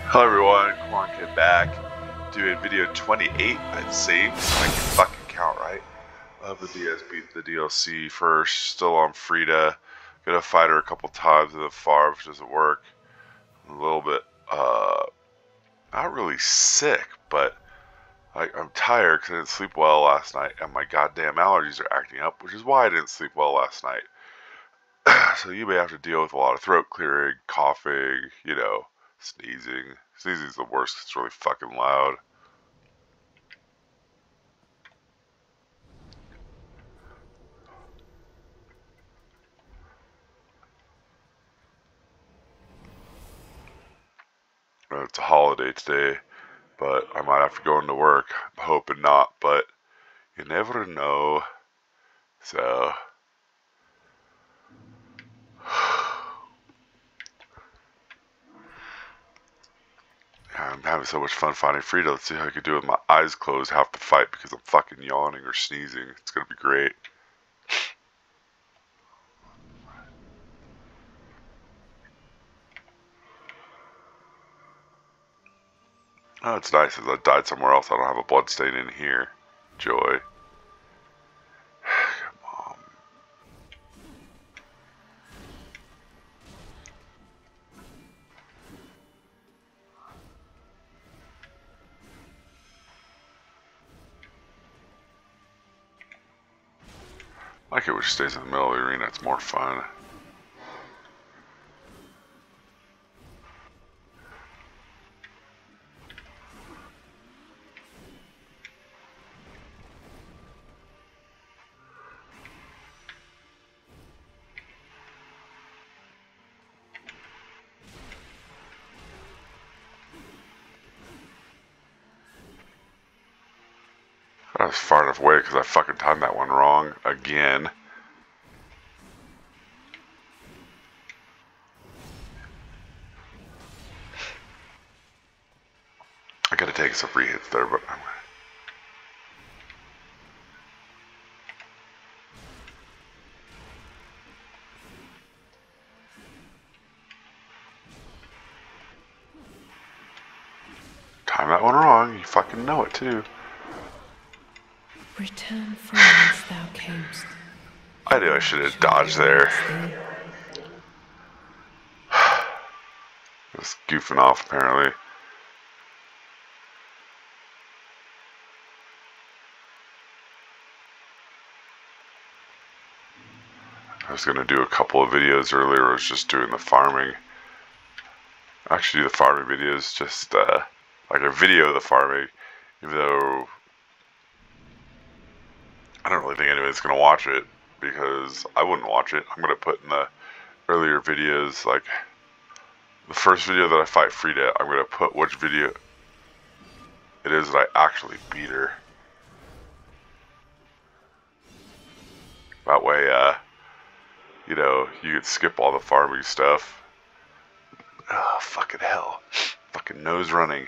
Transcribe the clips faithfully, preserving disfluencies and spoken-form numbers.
Hello everyone, Quan Kid back, doing video twenty-eight, I'd say, so I can fucking count right, of the D S beat the D L C first, still on Frida, gonna fight her a couple times in the farm, which doesn't work, a little bit, uh, not really sick, but I, I'm tired because I didn't sleep well last night, and my goddamn allergies are acting up, which is why I didn't sleep well last night. So you may have to deal with a lot of throat clearing, coughing, you know, sneezing. Sneezing's the worst, it's really fucking loud. Uh, It's a holiday today, but I might have to go into work. I'm hoping not, but you never know. So, I'm having so much fun finding Frida. Let's see how I can do it with my eyes closed half the fight because I'm fucking yawning or sneezing. It's gonna be great. Oh, it's nice as I died somewhere else. I don't have a blood stain in here. Joy. Come on. I like it when she stays in the middle of the arena. It's more fun. I was far enough away because I fucking timed that one wrong again. I gotta take some free hits there, but I'm time that one wrong. You fucking know it too. Return from whence thou camest. I knew I should have dodged there. Just goofing off apparently. I was gonna do a couple of videos earlier. I was just doing the farming. Actually, do the farming videos, just uh, like a video of the farming, even though I don't really think anybody's gonna watch it because I wouldn't watch it. I'm gonna put in the earlier videos, like the first video that I fight Frida, I'm gonna put which video it is that I actually beat her. That way, uh, you know, you could skip all the farming stuff. Oh, fucking hell. Fucking nose running.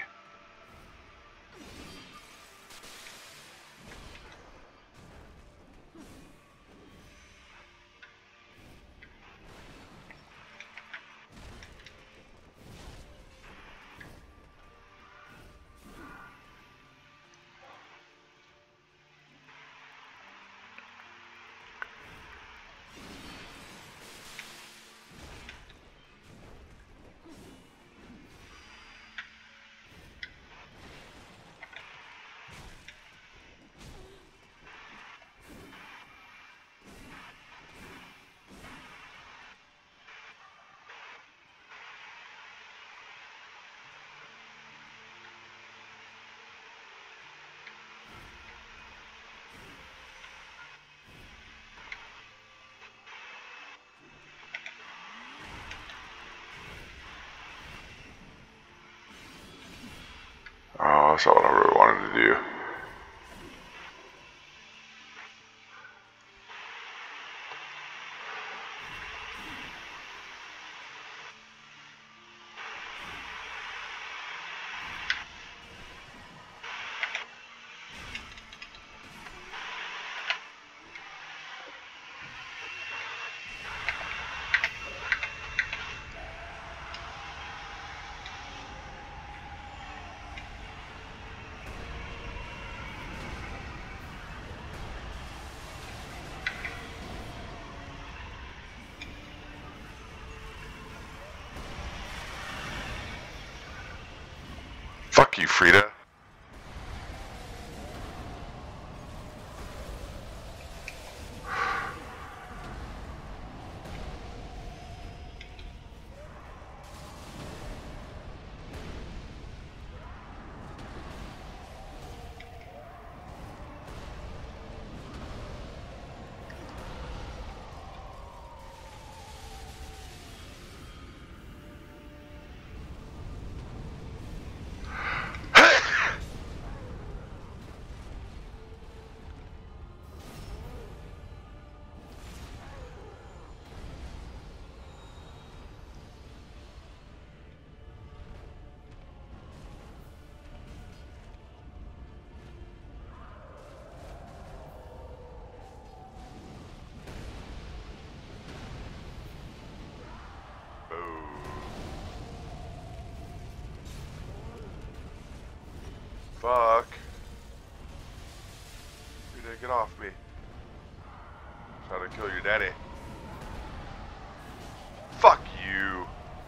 Oh, that's not what I really wanted to do. you, Frida. Fuck. Frida, get off me. Trying to kill your daddy. Fuck you.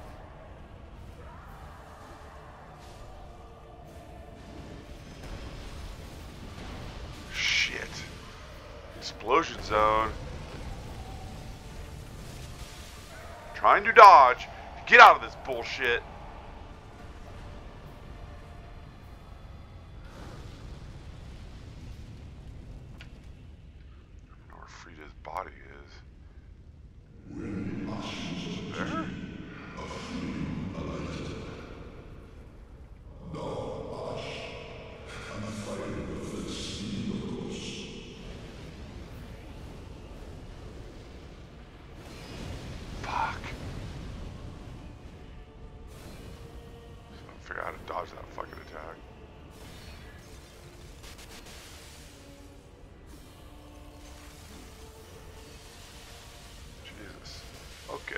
Shit. Explosion zone. Trying to dodge. Get out of this bullshit. Frida's body is. There? Fuck. So I figure out how to dodge that fucking attack. Oh, good.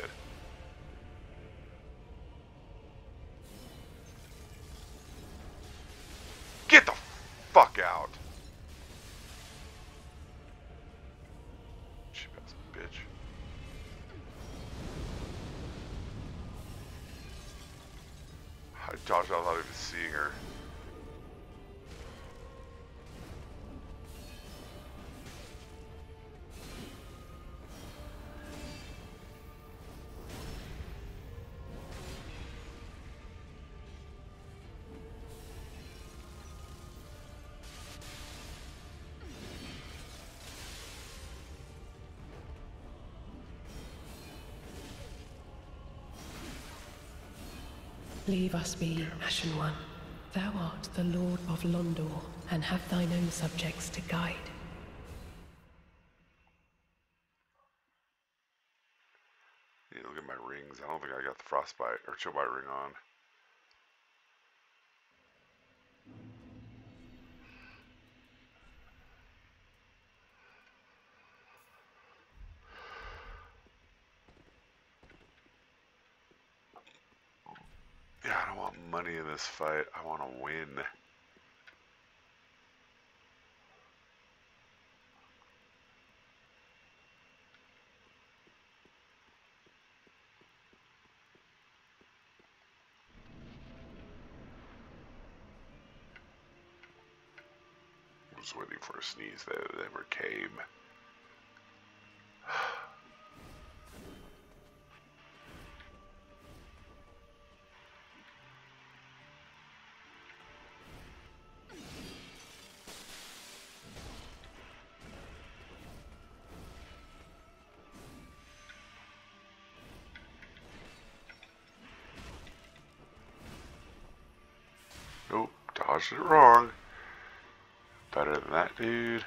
Get the fuck out. Cheap ass bitch. I dodged out without even seeing her. Leave us be, Ashen One. Thou art the Lord of Londor, and have thine own subjects to guide. You look at my rings. I don't think I got the frostbite or chillbite ring on. Yeah, I don't want money in this fight. I want to win. I was waiting for a sneeze that never came. Nope, dodged it wrong. Better than that dude.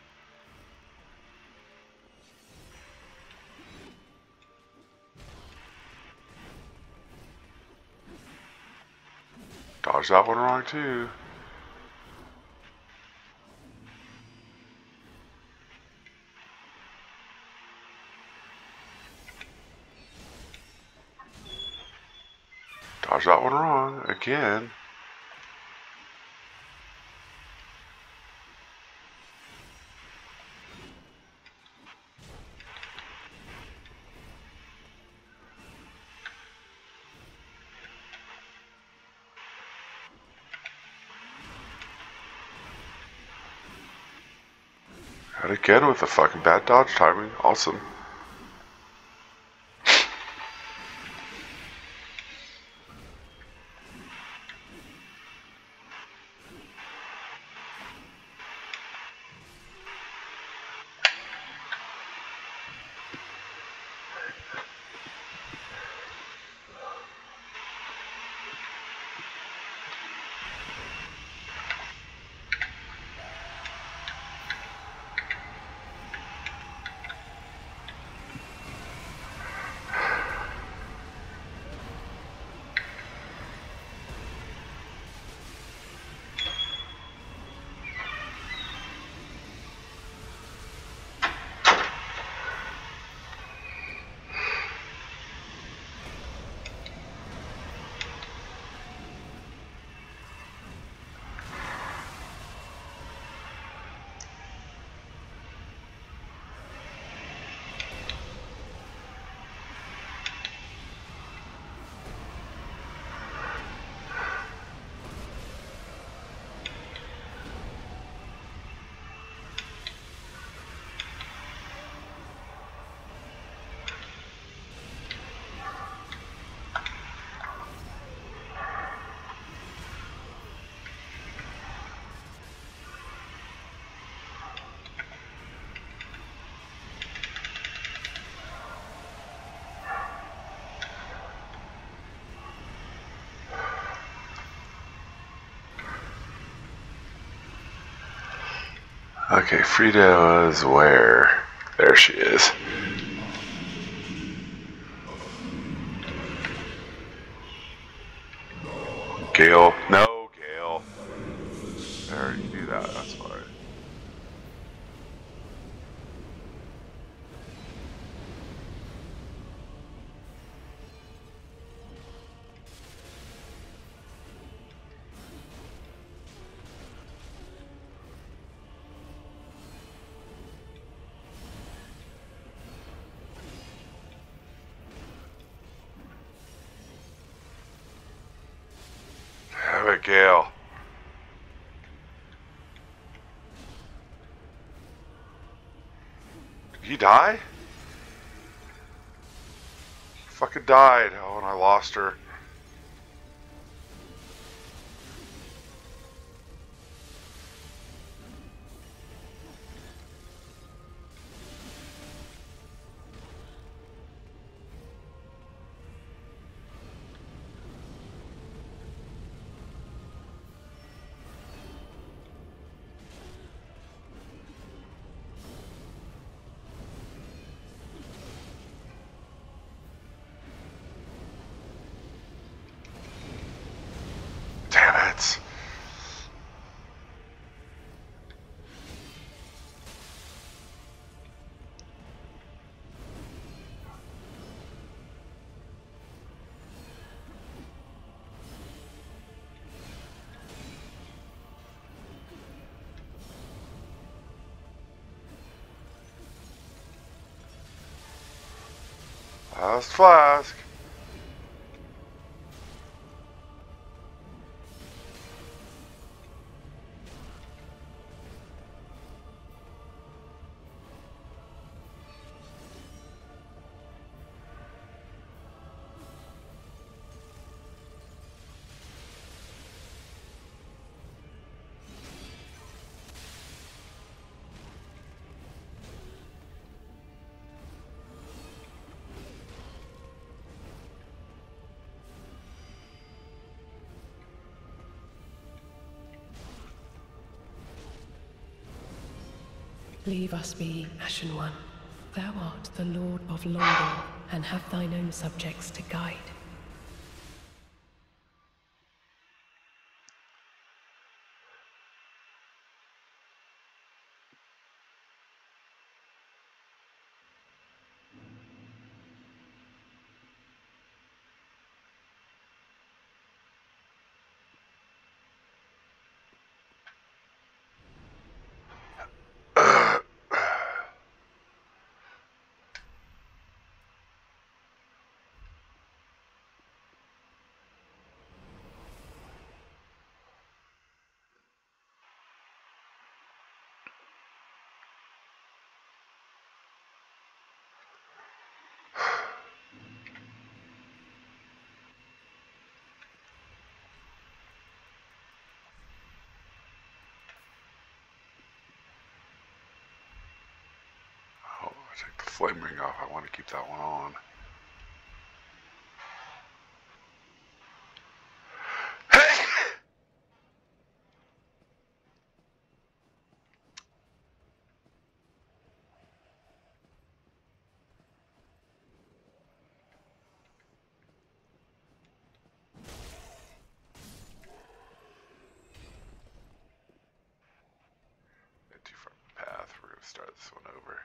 Dodged that one wrong too. Dodged that one wrong again. And again with the fucking bad dodge timing. Awesome. Okay, Frida is where? There she is. Gale. No, Gale. I already knew that, that's why. Damn it, Gale. Did he die? He fucking died. Oh, and I lost her. Damn it. Last flask. Leave us be, Ashen One. Thou art the Lord of London, and have thine own subjects to guide. flame ring off. I want to keep that one on. Too far path. We're gonna start this one over.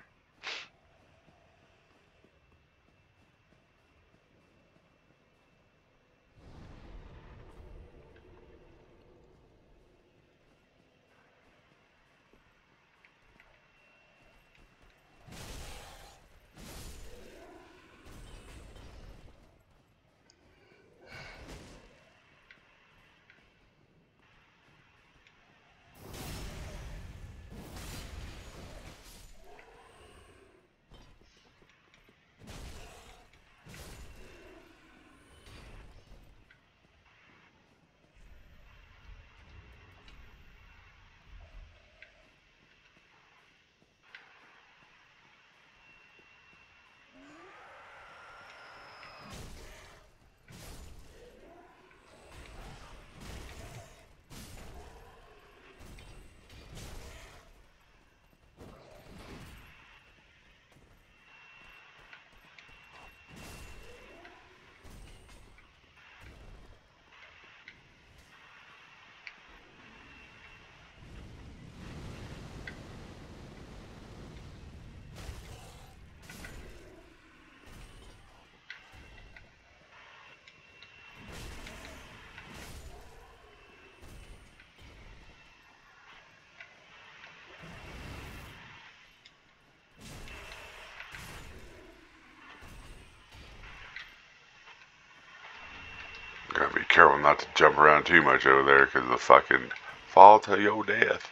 Gotta be careful not to jump around too much over there because of the fucking fall to your death.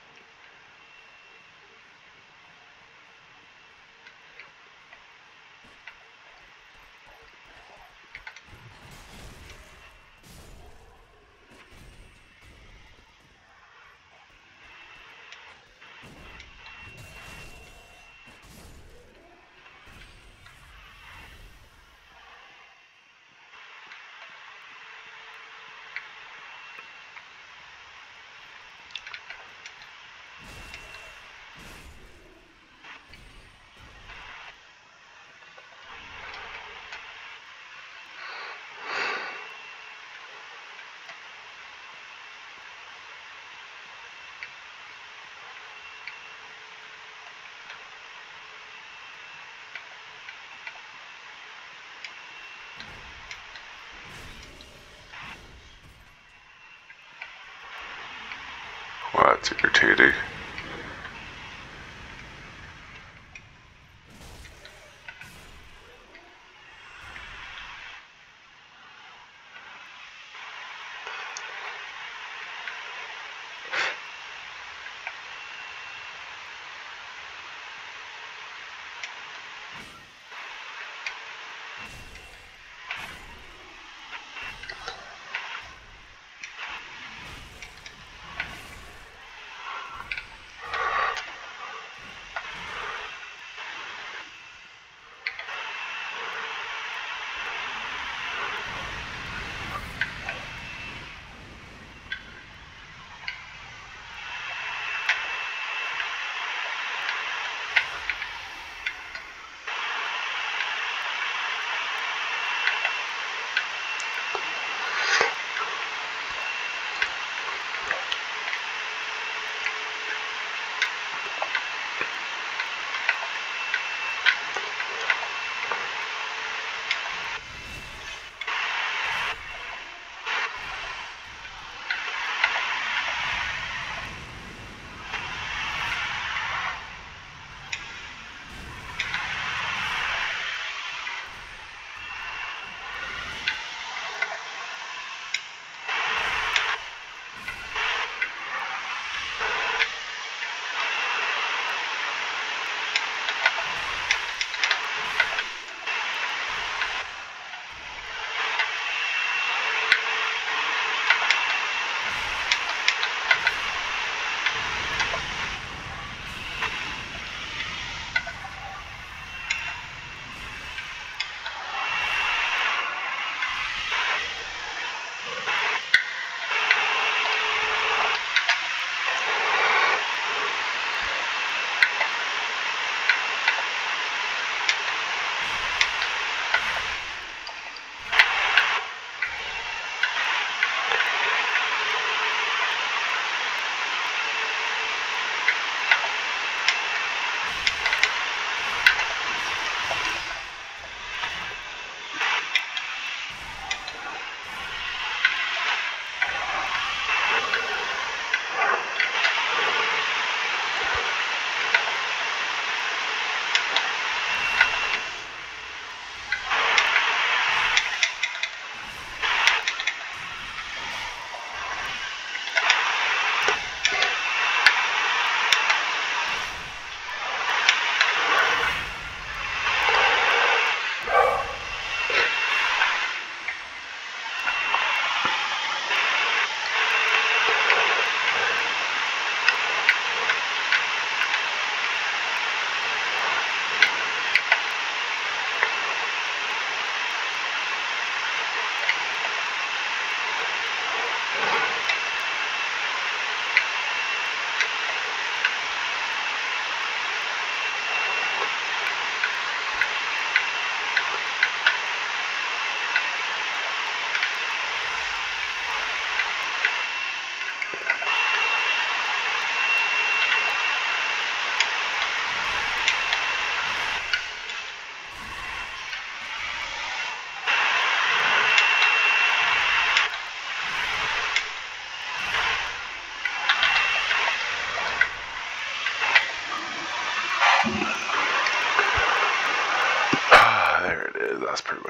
Well, that's irritating.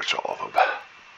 much all of them.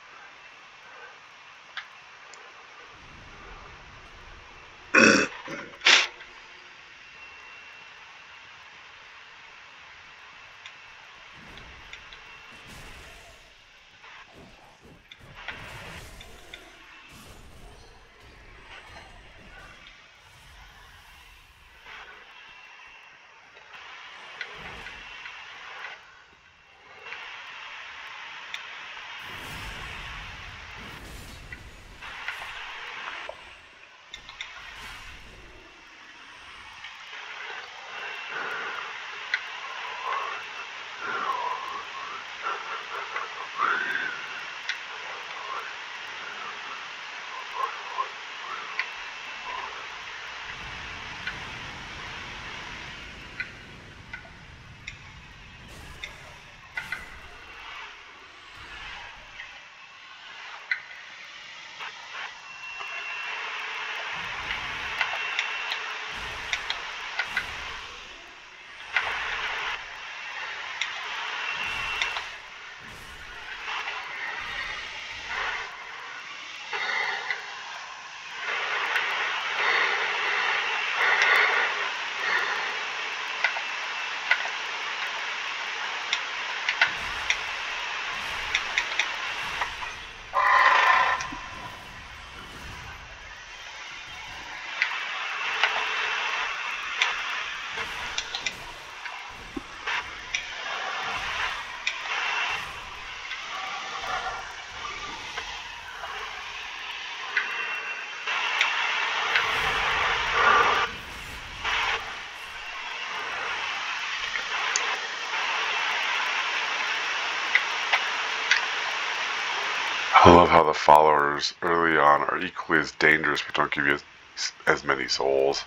I love how the followers early on are equally as dangerous but don't give you as, as many souls.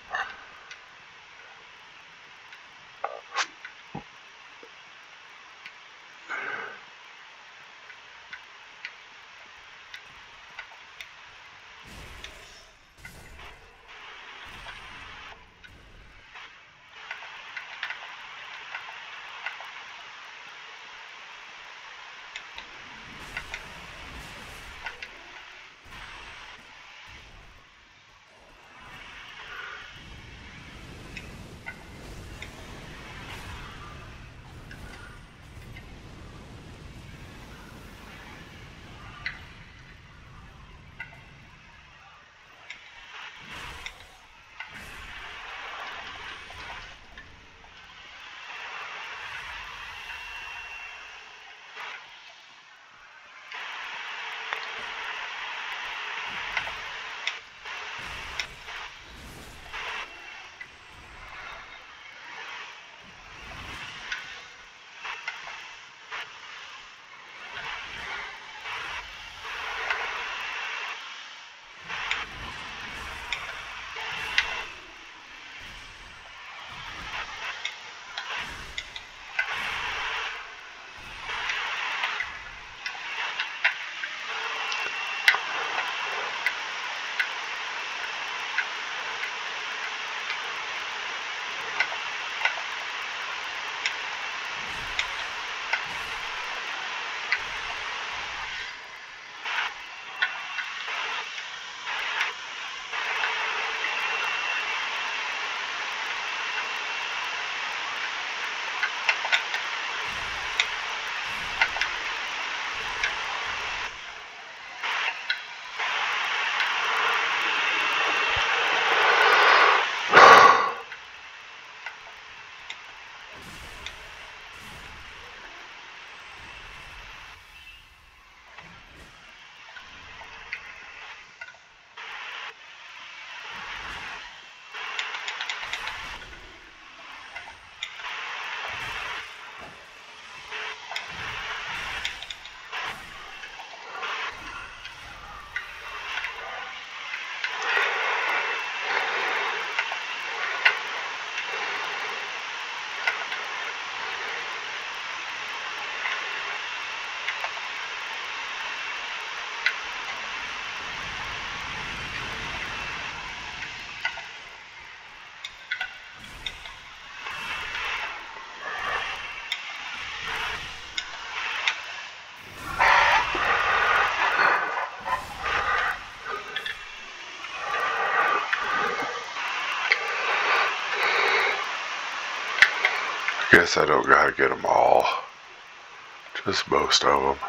guess I don't gotta get them all. Just most of them.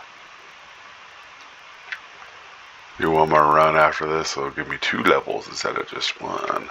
Do one more run after this, it'll give me two levels instead of just one.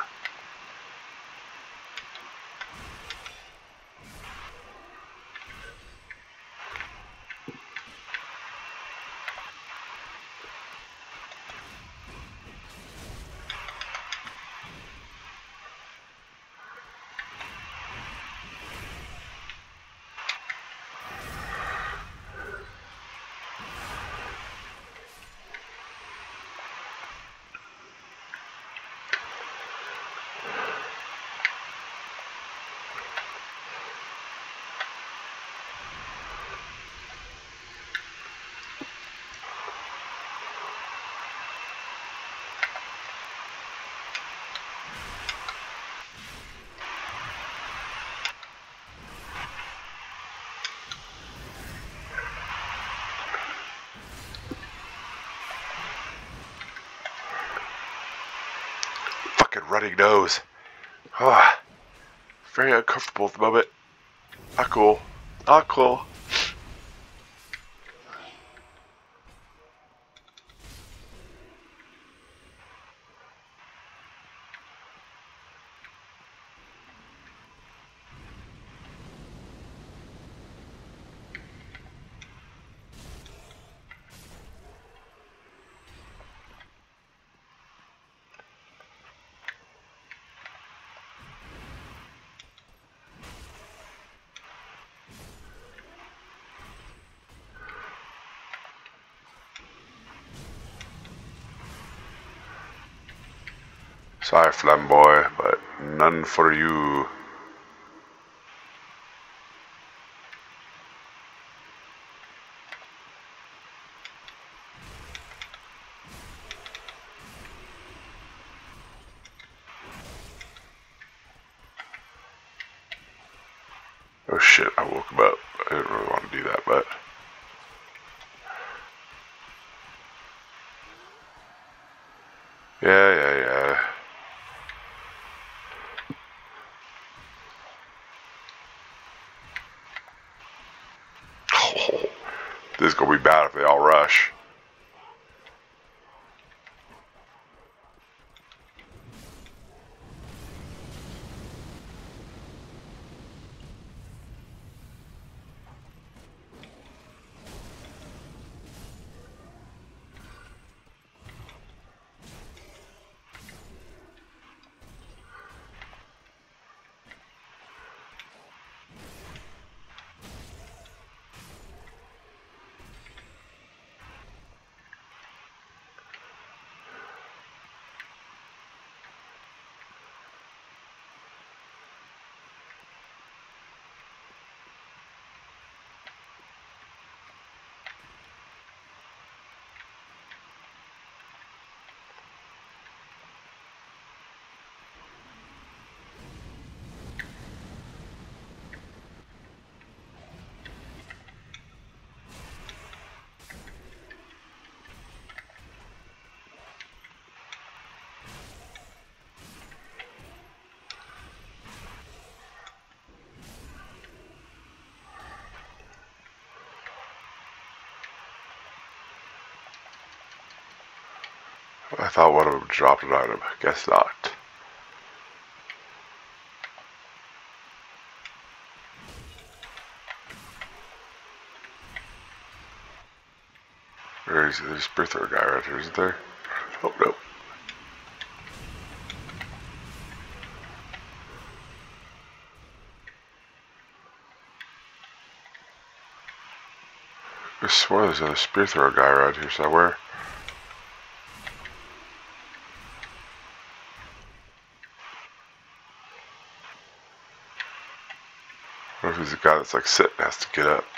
Fucking running nose. Ah, very uncomfortable at the moment. Not cool. Not cool. Sorry, Flamboy, but none for you. Oh shit, I woke him up. I didn't really want to do that, but... Yeah, yeah, yeah. Oh, this is gonna be bad if they all rush. I thought one of them dropped an item. Guess not. There is a spear thrower guy right here, isn't there? Oh, no. I swear there's a spear thrower guy around here somewhere. What if he's a guy that's like sitting and has to get up?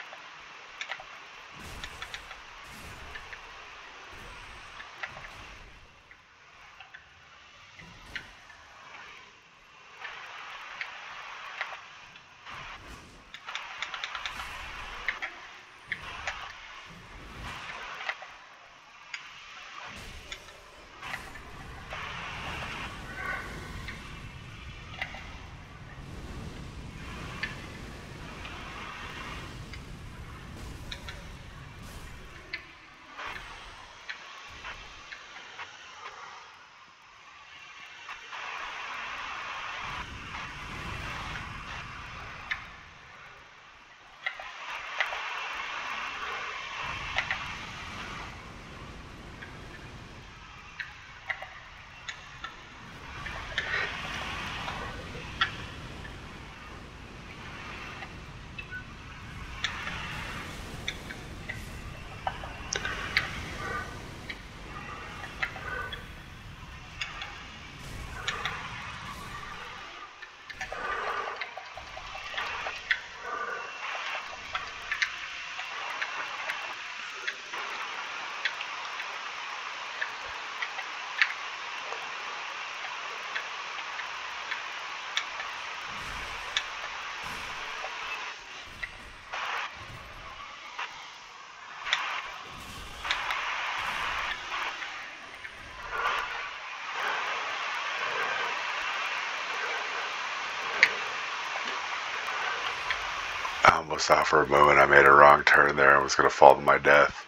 almost thought for a moment I made a wrong turn there and was going to fall to my death.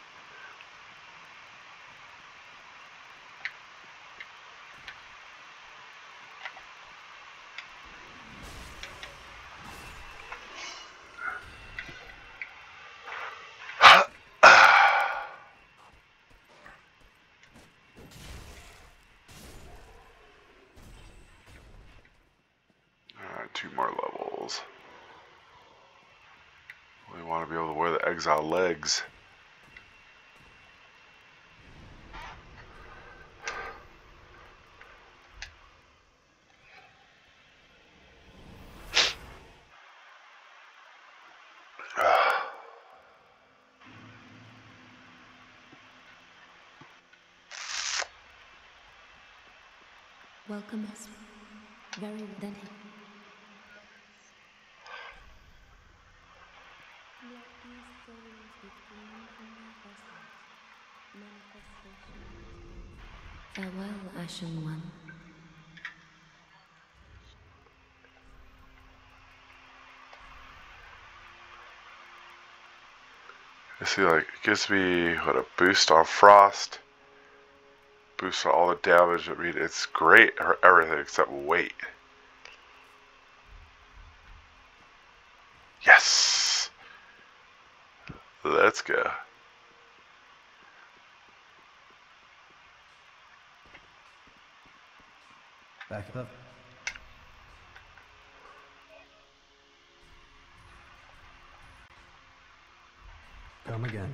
Alright, two more levels. We want to be able to wear the exile legs. Welcome us. Very then. Farewell, Ashen One. You see, like, it gives me, what, a boost on frost, boost on all the damage. I mean, it's great for everything except weight. Yes! Let's go. Back up. Come again.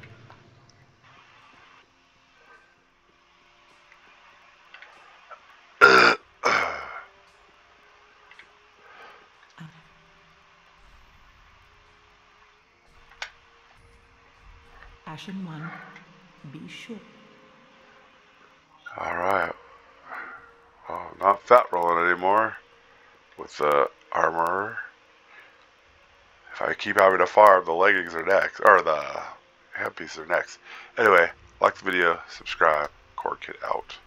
Ashen One, be sure. Alright. Well, not fat rolling anymore with the armor. If I keep having to farm, the leggings are next, or the headpiece are next. Anyway, like the video, subscribe, Core Kid out.